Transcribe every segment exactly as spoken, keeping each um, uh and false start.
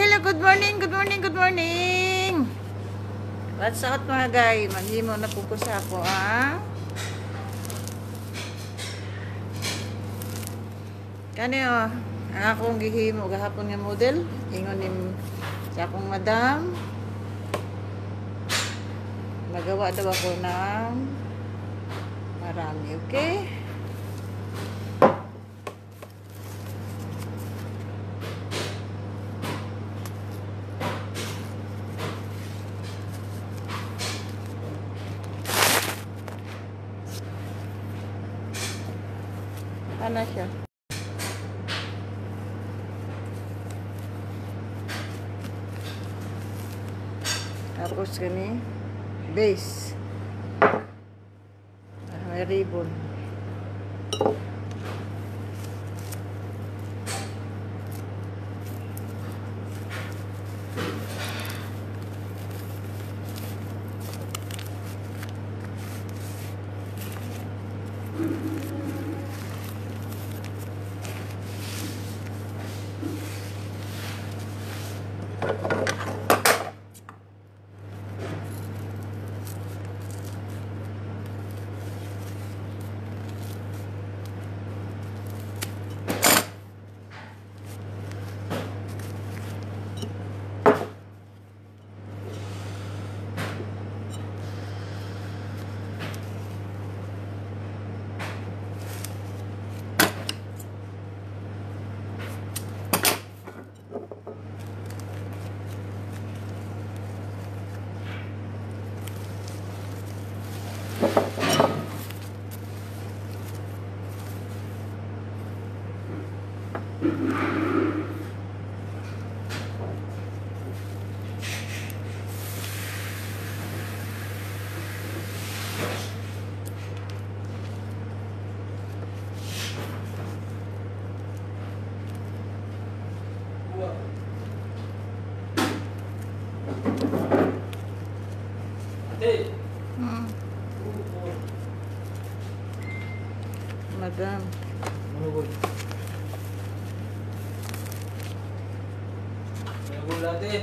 hello, good morning, good morning, good morning. What's out mga guys? Maghimo na po ko sa ako, ha? Kani o, ang akong gihimo gahapon nga model. Ingon ni sa akong madam. Nagawa daw ako ng marami, okay? Ano siya? Tapos gani base. Ah, may ribbon. Hmm. Madam. Manugod. Manugod natin.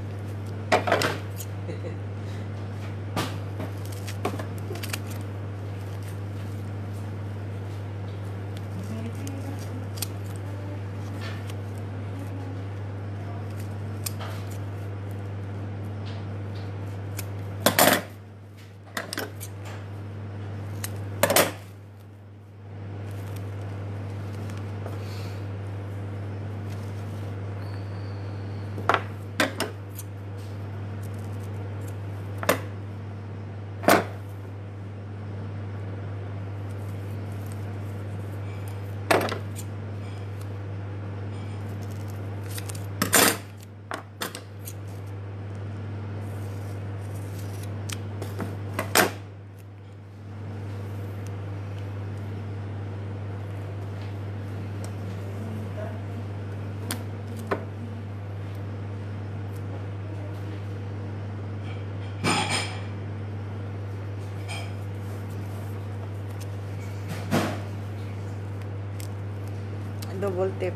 Double tip.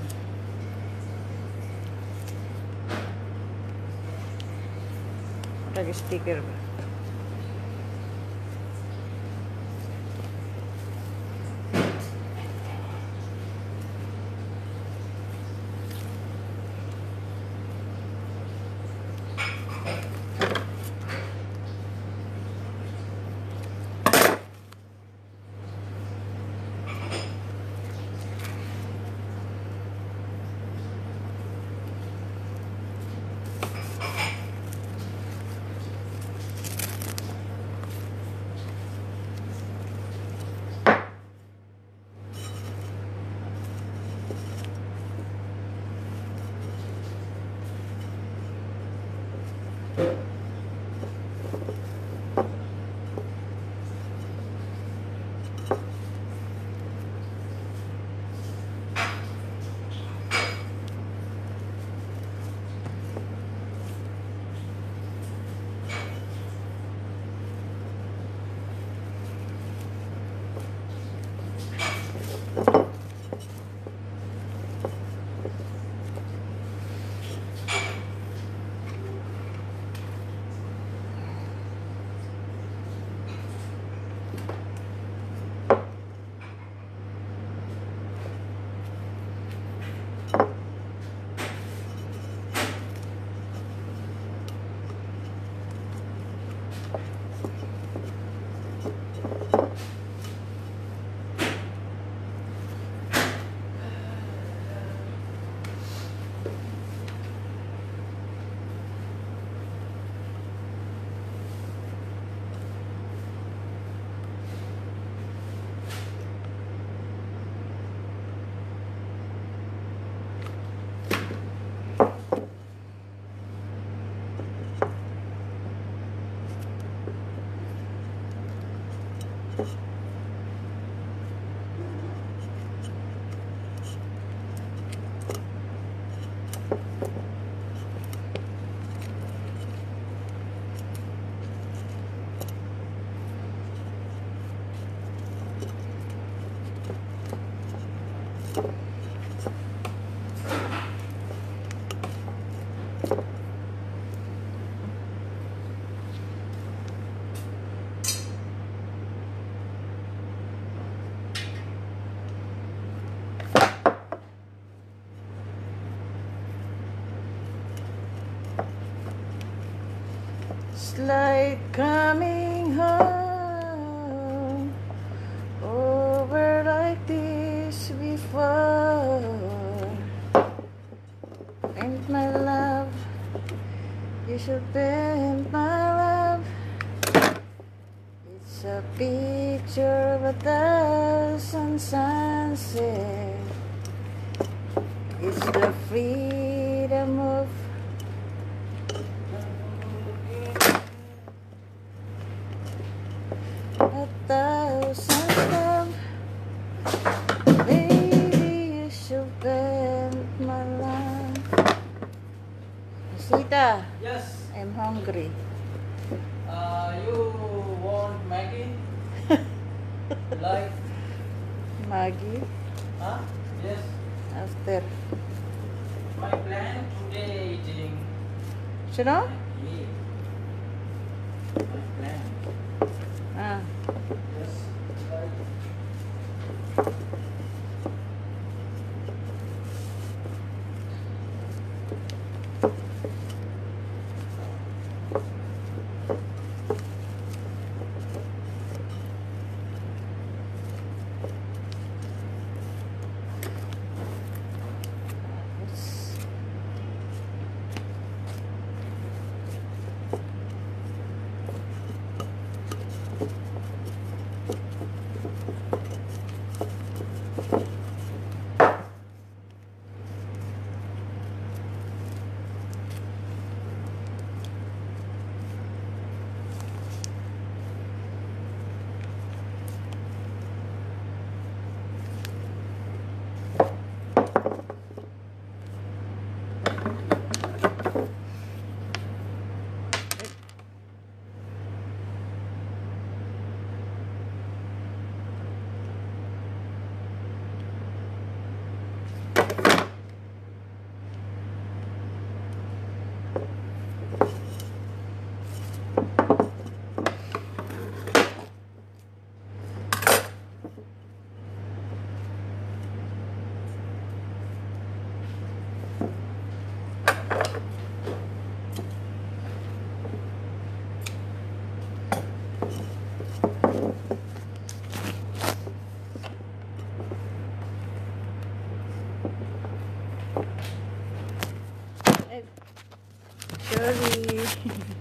Tag sticker ba? It's like coming home over like this before. Paint my love, you should paint my love. It's a picture of a thousand sunsets. It's the freedom of a thousand love. Baby, you should bend my love. Sita, Yes. I'm hungry. Uh, you want Maggie? Like? Maggie, Huh? Yes. after. My plan today eating Sino? Maggie. My plan. Ah, Yes. Like. it's eh, sorry.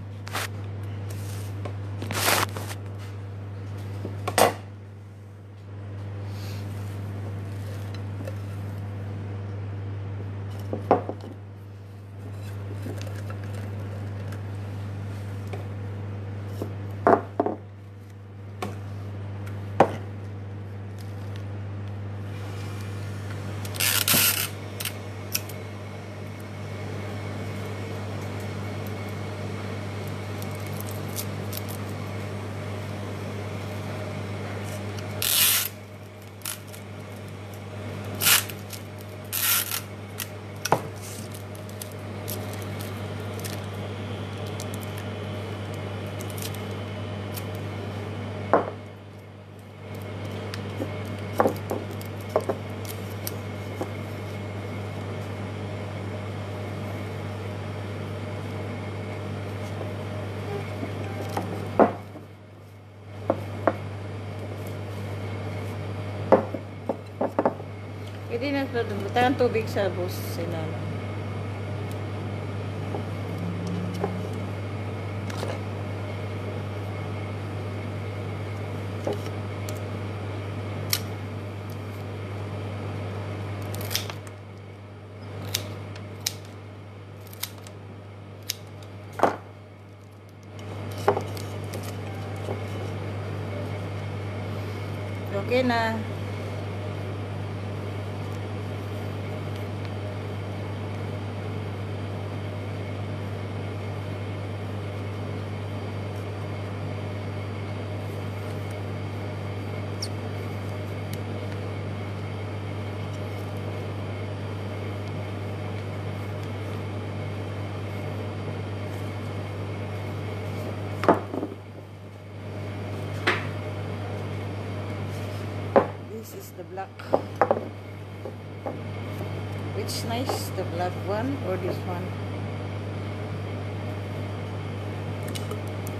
Pwede na ito. Butakan tubig sa bus sila. Okay na. This is the black. Which nice, the black one or this one?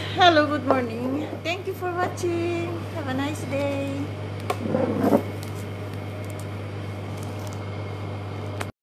Hello, good morning. Thank you for watching. Have a nice day.